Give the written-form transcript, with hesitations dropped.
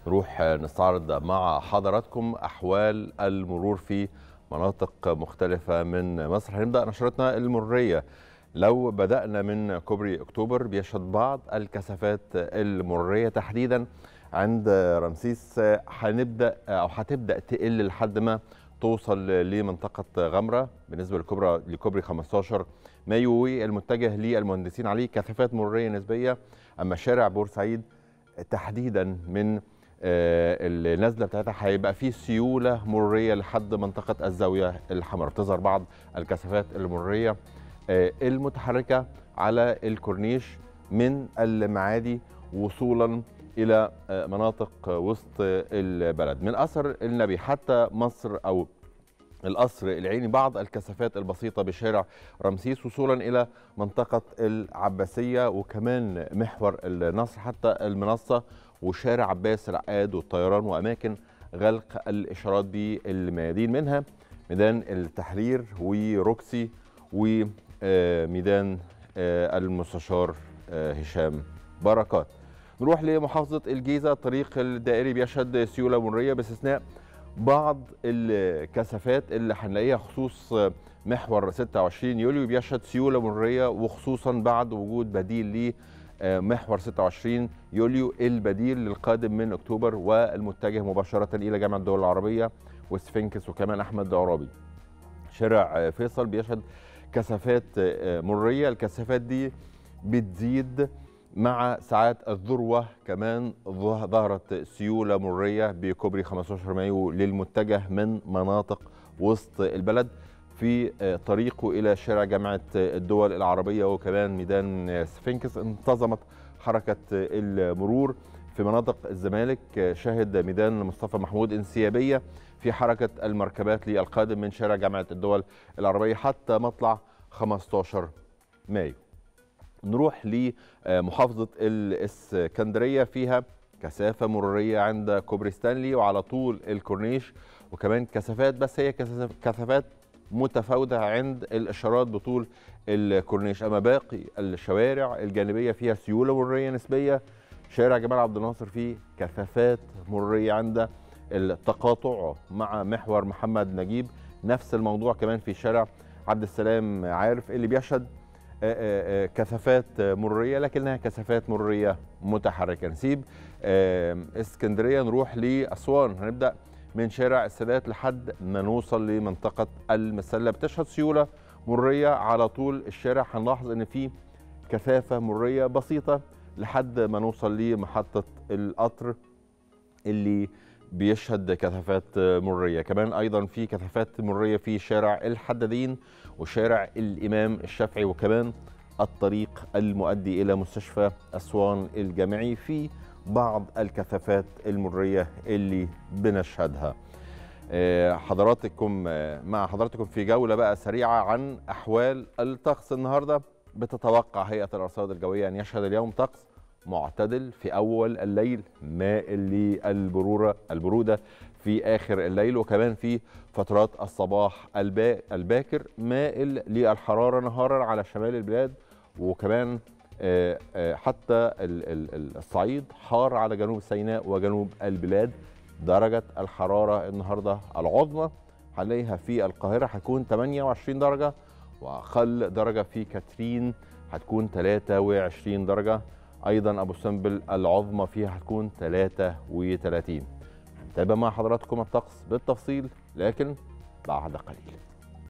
نروح نستعرض مع حضراتكم أحوال المرور في مناطق مختلفة من مصر. هنبدأ نشرتنا المرورية. لو بدأنا من كوبري أكتوبر بيشهد بعض الكثافات المرورية تحديدا عند رمسيس، هتبدأ تقل لحد ما توصل لمنطقة غمرة. بالنسبة لكوبري 15 مايو والمتجه للمهندسين عليه كثافات مرورية نسبية. أما شارع بورسعيد تحديدا من النزله بتاعتها هيبقى فيه سيوله مروريه لحد منطقه الزاويه الحمراء. بتظهر بعض الكثافات المروريه المتحركه على الكورنيش من المعادي وصولا الى مناطق وسط البلد. من اثر النبي حتى مصر او القصر العيني بعض الكثافات البسيطة بشارع رمسيس وصولا إلى منطقة العباسية وكمان محور النصر حتى المنصة وشارع عباس العقاد والطيران وأماكن غلق الإشارات بالميادين، منها ميدان التحرير وروكسي وميدان المستشار هشام بركات. نروح لمحافظة الجيزة. الطريق الدائري بيشهد سيولة مرورية باستثناء بعض الكثافات اللي هنلاقيها خصوص محور 26 يوليو بيشهد سيوله مروريه، وخصوصا بعد وجود بديل لمحور 26 يوليو البديل للقادم من اكتوبر والمتجه مباشره الى جامعه الدول العربيه وسفنكس وكمان احمد عرابي. شارع فيصل بيشهد كثافات مروريه، الكثافات دي بتزيد مع ساعات الذروة. كمان ظهرت سيولة مرورية بكوبري 15 مايو للمتجه من مناطق وسط البلد في طريقه إلى شارع جامعة الدول العربية وكمان ميدان سفنكس. انتظمت حركة المرور في مناطق الزمالك. شهد ميدان مصطفى محمود انسيابية في حركة المركبات للقادم من شارع جامعة الدول العربية حتى مطلع 15 مايو. نروح لمحافظة الإسكندرية، فيها كثافة مرورية عند كوبري ستانلي وعلى طول الكورنيش وكمان كثافات، بس هي كثافات متفاوتة عند الإشارات بطول الكورنيش. أما باقي الشوارع الجانبية فيها سيولة مرورية نسبية. شارع جمال عبد الناصر فيه كثافات مرورية عند التقاطع مع محور محمد نجيب. نفس الموضوع كمان في شارع عبد السلام عارف اللي بيشهد كثافات مروريه لكنها كثافات مروريه متحركه. نسيب اسكندريه نروح لاسوان. هنبدا من شارع السادات لحد ما نوصل لمنطقه المسله، بتشهد سيوله مروريه على طول الشارع. هنلاحظ ان في كثافه مروريه بسيطه لحد ما نوصل لمحطه القطر اللي بيشهد كثافات مروريه. كمان ايضا في كثافات مروريه في شارع الحدادين وشارع الامام الشافعي وكمان الطريق المؤدي الى مستشفى اسوان الجامعي في بعض الكثافات المروريه اللي بنشهدها. مع حضراتكم في جوله بقى سريعه عن احوال الطقس النهارده. بتتوقع هيئه الارصاد الجويه ان يشهد اليوم طقس معتدل في أول الليل، مائل للبرودة في آخر الليل، وكمان في فترات الصباح الباكر مائل للحرارة نهارا على شمال البلاد، وكمان حتى الصعيد حار على جنوب سيناء وجنوب البلاد. درجة الحرارة النهاردة العظمى هنلاقيها في القاهرة هتكون 28 درجة، وأقل درجة في كاترين هتكون 23 درجة. ايضا ابو سمبل العظمى فيها هتكون 33. هنتابع مع حضراتكم الطقس بالتفصيل لكن بعد قليل.